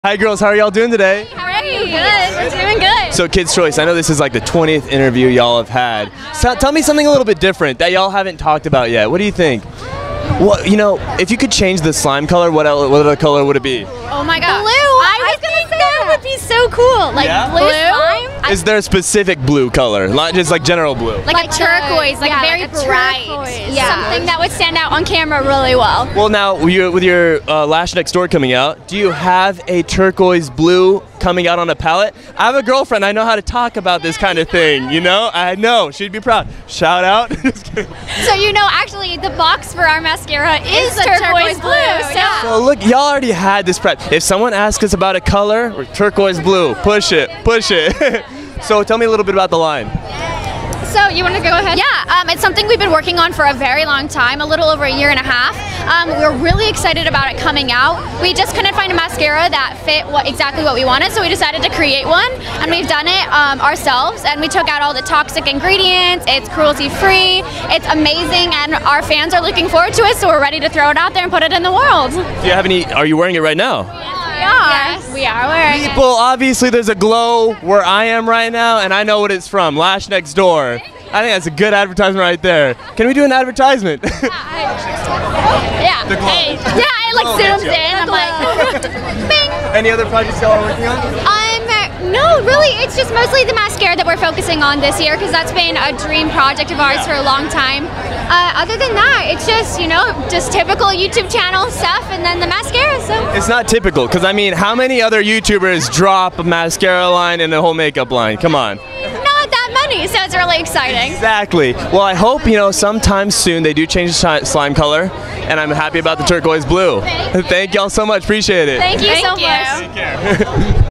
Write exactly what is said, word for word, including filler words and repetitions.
Hi girls, how are y'all doing today? How are you? Good. We're doing good. So Kids' Choice, I know this is like the twentieth interview y'all have had. So tell me something a little bit different that y'all haven't talked about yet. What do you think? Well, you know, if you could change the slime color, what el what other color would it be? Oh my god. Blue. I, I think that would be so cool. Like Yeah? blue. slime. Is there a specific blue color? Not just like general blue. Like, like a turquoise, like yeah, a very like a bright. turquoise. Yeah. Something that would stand out on camera really well. Well, now with your, with your uh, Lash Next Door coming out, do you have a turquoise blue coming out on a palette? I have a girlfriend. I know how to talk about this kind of thing. You know, I know she'd be proud. Shout out. So you know, actually, the box for our mascara is, the turquoise, turquoise blue. blue, So yeah. So look, y'all already had this prep. If someone asks us about a color, we're turquoise blue. Push it, push it. So tell me a little bit about the line. So you want to go ahead? Yeah, um, it's something we've been working on for a very long time, a little over a year and a half. Um, we're really excited about it coming out. We just couldn't find a mascara that fit what exactly what we wanted, so we decided to create one, and we've done it um, ourselves. And we took out all the toxic ingredients. It's cruelty-free. It's amazing, and our fans are looking forward to it. So we're ready to throw it out there and put it in the world. Do you have any? Are you wearing it right now? We are. Yes, we are wearing it. People, obviously there's a glow where I am right now, and I know what it's from. Lash Next Door. I think that's a good advertisement right there. Can we do an advertisement? Yeah. The glow. Hey. Yeah, it like Oh, zooms gotcha. in. I'm like, bing. Any other projects y'all are working on? Um, no, really, it's just mostly the mascara that we're focusing on this year because that's been a dream project of ours Yeah. for a long time. Uh, other than that, it's just, you know, just typical YouTube channel stuff and then the mascara, so. It's not typical, because I mean, how many other YouTubers drop a mascara line and a whole makeup line? Come on. Not that many, so it's really exciting. Exactly. Well, I hope, you know, sometime soon they do change the shi- slime color, and I'm happy about the turquoise blue. Thank you. Thank y'all so much. Appreciate it. Thank you Thank so you. much. Take care.